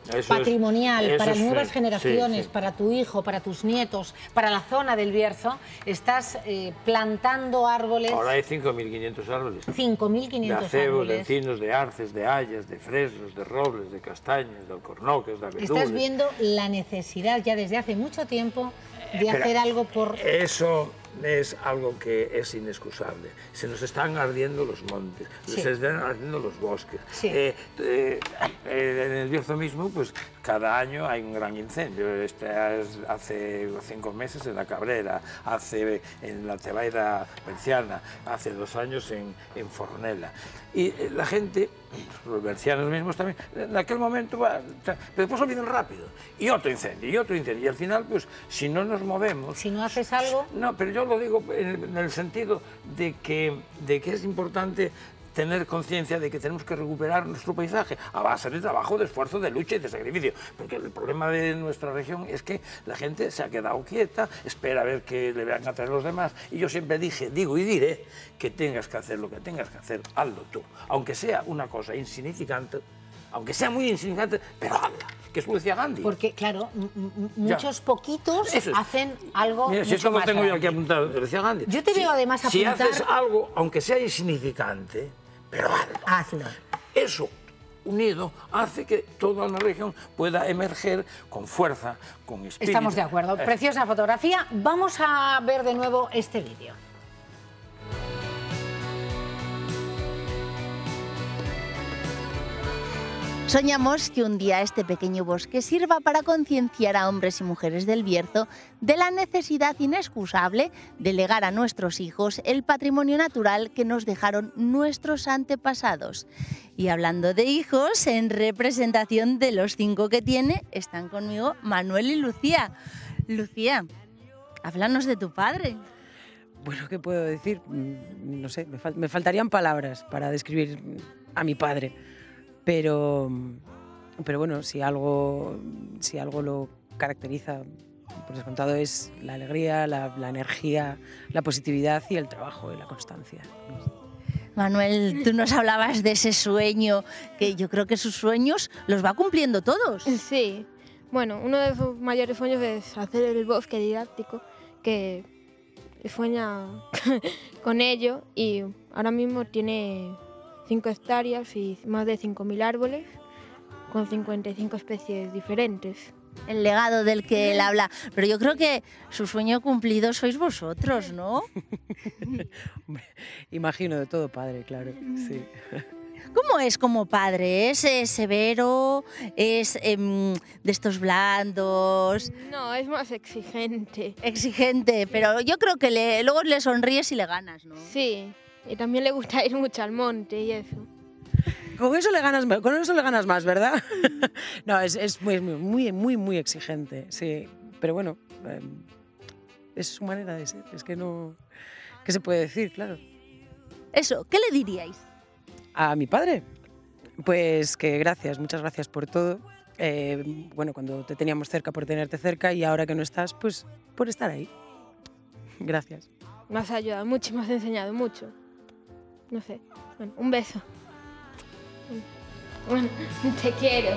patrimonial para nuevas generaciones, sí. para tu hijo, para tus nietos, para la zona del Bierzo, estás plantando árboles. Ahora hay 5.500 árboles. 5.500 árboles. De acebos, de encinos, de arces, de hayas, de fresnos, de robles, de castañas, de alcornoques, de abedules. Estás viendo la necesidad ya desde hace mucho tiempo de hacer algo por... Eso es algo que es inexcusable. Se nos están ardiendo los montes, se están ardiendo los bosques. Sí. En el Bierzo mismo, pues cada año hay un gran incendio. Hace 5 meses en La Cabrera, hace en la Tebaida Berciana, hace 2 años en Fornela. Y la gente, los bercianos mismos también, en aquel momento, pero después olvidan rápido. Y otro incendio, y otro incendio. Y al final, pues, si no nos movemos... Si no haces algo... No, pero yo lo digo en el sentido de que es importante tener conciencia de que tenemos que recuperar nuestro paisaje a base de trabajo, de esfuerzo, de lucha y de sacrificio. Porque el problema de nuestra región es que la gente se ha quedado quieta, espera a ver qué le van a hacer los demás. Y yo siempre digo y diré que tengas que hacer lo que tengas que hacer, hazlo tú. Aunque sea una cosa insignificante, aunque sea muy insignificante, pero hazla. Que eso lo decía Gandhi. Porque, claro, muchos poquitos hacen algo. Mira, si esto lo tengo yo aquí apuntado, lo decía Gandhi. Yo te veo además apuntar... Si haces algo, aunque sea insignificante, pero hazlo. Eso, unido, hace que toda una región pueda emerger con fuerza, con espíritu. Estamos de acuerdo. Preciosa fotografía. Vamos a ver de nuevo este vídeo. Soñamos que un día este pequeño bosque sirva para concienciar a hombres y mujeres del Bierzo de la necesidad inexcusable de legar a nuestros hijos el patrimonio natural que nos dejaron nuestros antepasados. Y hablando de hijos, en representación de los 5 que tiene, están conmigo Manuel y Lucía. Lucía, háblanos de tu padre. Bueno, ¿qué puedo decir? No sé, me faltarían palabras para describir a mi padre. Pero bueno, si algo lo caracteriza, por descontado, es la alegría, la energía, la positividad y el trabajo y la constancia. Manuel, tú nos hablabas de ese sueño, que yo creo que sus sueños los va cumpliendo todos. Sí. Bueno, uno de sus mayores sueños es hacer el bosque didáctico, que sueña con ello, y ahora mismo tiene 5 hectáreas y más de 5.000 árboles con 55 especies diferentes. El legado del que él habla. Pero yo creo que su sueño cumplido sois vosotros, ¿no? Imagino de todo padre, claro, sí. ¿Cómo es como padre? ¿Es severo? ¿Es de estos blandos? No, es más exigente. Exigente, pero yo creo que luego le sonríes y le ganas, ¿no? Sí. Y también le gusta ir mucho al monte y eso. Con eso le ganas más, ¿verdad? No, es muy exigente, sí. Pero bueno, es su manera de ser. Es que no... ¿Qué se puede decir? Claro. Eso, ¿qué le diríais? A mi padre, pues que muchas gracias por todo. Bueno, cuando te teníamos cerca, por tenerte cerca, y ahora que no estás, pues por estar ahí. Gracias. Me has ayudado mucho y me has enseñado mucho. No sé. Bueno, un beso. Bueno, te quiero.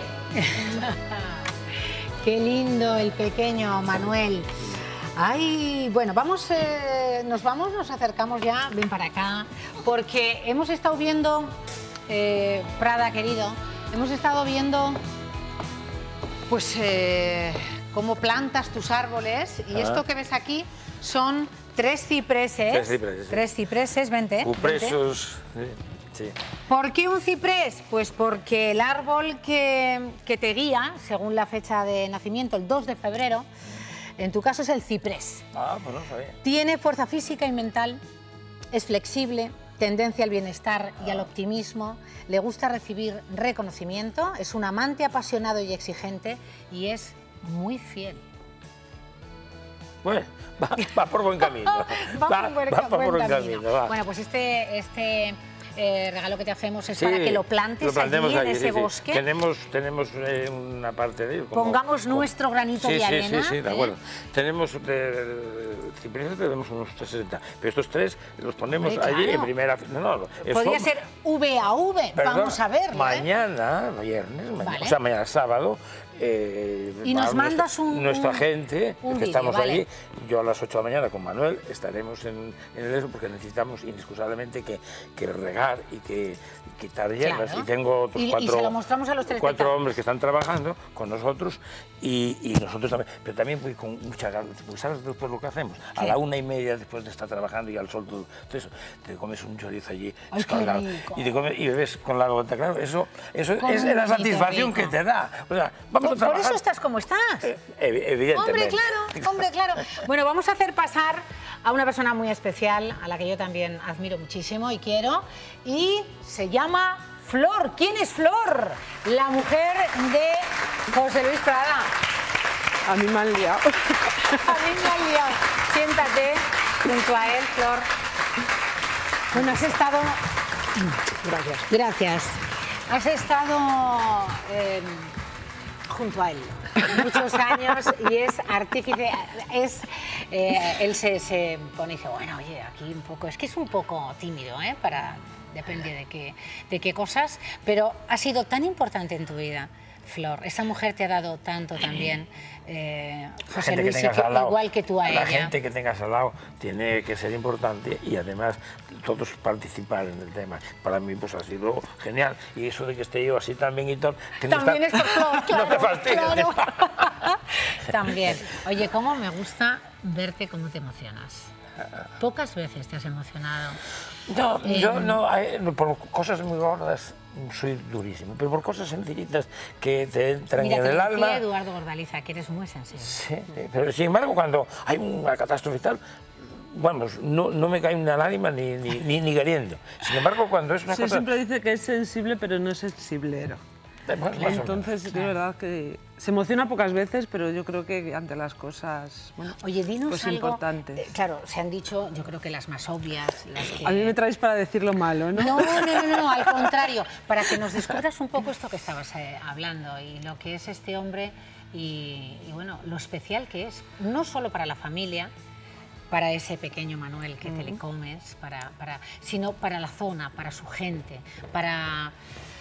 Qué lindo el pequeño Manuel. Ay, bueno, nos acercamos ya, ven para acá, porque hemos estado viendo, Prada querido, hemos estado viendo, pues, cómo plantas tus árboles, y esto que ves aquí son 3 cipreses. 3 cipreses, vente. Cupresos, sí. ¿Por qué un ciprés? Pues porque el árbol que te guía, según la fecha de nacimiento, el 2 de febrero, en tu caso es el ciprés. Ah, pues no sabía. Tiene fuerza física y mental, es flexible, tendencia al bienestar y al optimismo, le gusta recibir reconocimiento, es un amante apasionado y exigente y es muy fiel. Bueno, va por buen camino. va por buen camino. Va. Bueno, pues este regalo que te hacemos es para que lo plantes allí en ese bosque. Tenemos una parte de ello. Pongamos nuestro granito de arena. Sí, de acuerdo. Tenemos cipreses, tenemos unos 360, pero estos 3 los ponemos allí en primera... Podría ser V a V, vamos a verlo. Mañana, viernes, o sea, mañana sábado, y nos mandas nuestra gente, que estamos allí, yo a las 8 de la mañana con Manuel estaremos en el eso porque necesitamos indiscusablemente que regar y que quitar hierbas. Y tengo otros cuatro hombres que están trabajando con nosotros y nosotros también, pero también voy con mucha ganas, pues ¿sabes después lo que hacemos? A la 1:30 después de estar trabajando y al sol todo eso, te comes un chorizo allí escaldado y bebes con la gota, claro, eso es la satisfacción que te da. O sea, vamos a trabajar. Por eso estás como estás. Evidentemente. Hombre, claro. Bueno, vamos a hacer pasar a una persona muy especial, a la que yo también admiro muchísimo y quiero, y se llama Flor. ¿Quién es Flor? La mujer de José Luis Prada. A mí me han liado. A mí me han liado. Siéntate junto a él, Flor. Bueno, has estado... Gracias. Has estado junto a él muchos años y es artífice, él se pone y dice, bueno, oye, aquí un poco, es que es un poco tímido, depende de qué cosas, pero ha sido tan importante en tu vida, Flor, esa mujer te ha dado tanto también, José Luis, igual que tú a ella. La gente que tengas al lado tiene que ser importante y además todos participar en el tema. Para mí pues ha sido genial y eso de que esté yo así también y todo... También es por Flor, claro, no te fastidies. Claro. También. Oye, cómo me gusta verte cómo te emocionas. Pocas veces te has emocionado. No, yo no, por cosas muy gordas soy durísimo, pero por cosas sencillitas que te entran en el alma... Mira, Eduardo Gordaliza, que eres muy sensible. Sí, pero sin embargo, cuando hay una catástrofe y tal, vamos, no me cae una lágrima ni queriendo. Sin embargo, cuando es una cosa... siempre dice que es sensible, pero no es sensiblero. Entonces, es verdad que se emociona pocas veces, pero yo creo que ante las cosas Oye, dinos pues algo, importantes. Claro, se han dicho, yo creo que las más obvias, las que... A mí me traéis para decir lo malo, ¿no? No, al contrario, para que nos descubras un poco esto que estabas hablando y lo que es este hombre y bueno, lo especial que es, no solo para la familia, para ese pequeño Manuel que te le comes, sino para la zona, para su gente, para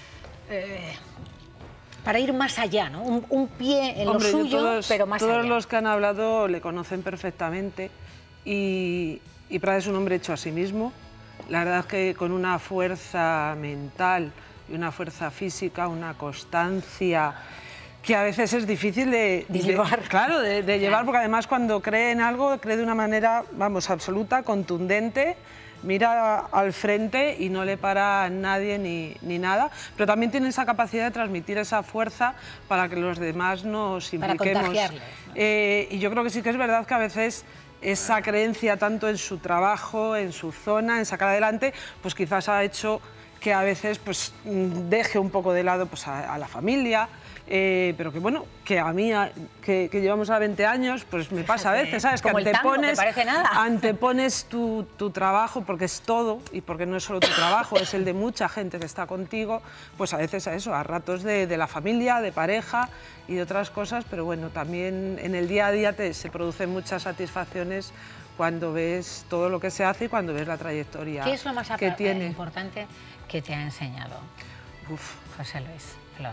ir más allá, ¿no? Un pie en lo suyo, pero más allá. Todos los que han hablado le conocen perfectamente y Prada es un hombre hecho a sí mismo. La verdad es que con una fuerza mental y una fuerza física, una constancia que a veces es difícil de llevar. Claro, de llevar, porque además cuando cree en algo, cree de una manera, vamos, absoluta, contundente, mira al frente y no le para a nadie ni nada, pero también tiene esa capacidad de transmitir esa fuerza para que los demás nos impliquemos. Para contagiarles, ¿no? Y yo creo que sí que es verdad que a veces esa creencia tanto en su trabajo, en su zona, en sacar adelante, pues quizás ha hecho que a veces pues deje un poco de lado pues, a la familia, pero que bueno, que a mí, que llevamos a 20 años, pues me pasa a veces, ¿sabes? Como que antepones tu trabajo, porque es todo, y porque no es solo tu trabajo, es el de mucha gente que está contigo, pues a veces a eso, a ratos de la familia, de pareja y de otras cosas, pero bueno, también en el día a día se producen muchas satisfacciones cuando ves todo lo que se hace y cuando ves la trayectoria que tiene. ¿Qué es lo más importante que te ha enseñado José Luis, Flor?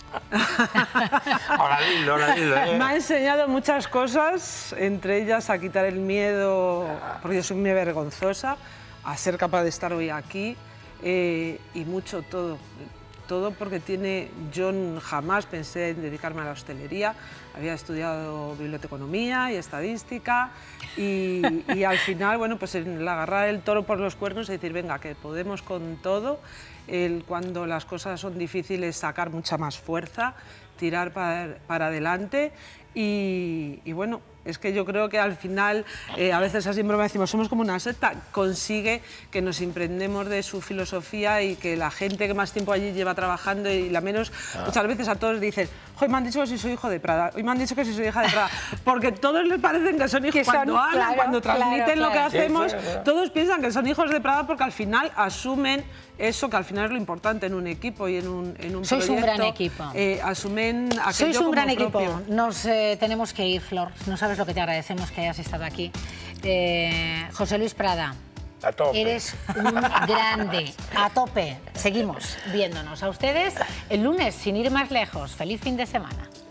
Ahora dilo, Me ha enseñado muchas cosas, entre ellas a quitar el miedo, porque yo soy muy vergonzosa, a ser capaz de estar hoy aquí y mucho todo porque yo jamás pensé en dedicarme a la hostelería, había estudiado biblioteconomía y estadística y al final, bueno, pues el agarrar el toro por los cuernos y decir, venga, que podemos con todo, cuando las cosas son difíciles sacar mucha más fuerza, tirar para adelante y bueno, Es que yo creo que al final, a veces así en broma decimos, somos como una secta, consigue que nos impregnemos de su filosofía y que la gente que más tiempo allí lleva trabajando y la menos, muchas veces a todos dicen, hoy me han dicho que si soy hijo de Prada, hoy me han dicho que si soy hija de Prada, porque todos les parecen que son hijos, cuando hablan, cuando transmiten lo que hacemos, todos piensan que son hijos de Prada porque al final asumen eso, que al final es lo importante en un equipo y en un Sois proyecto. un gran equipo. Asumen aquello Sois un como gran equipo. propio. Nos tenemos que ir, Flor. No sabes lo que te agradecemos que hayas estado aquí. José Luis Prada. A tope. Eres un grande. A tope. Seguimos viéndonos. A ustedes el lunes, sin ir más lejos. Feliz fin de semana.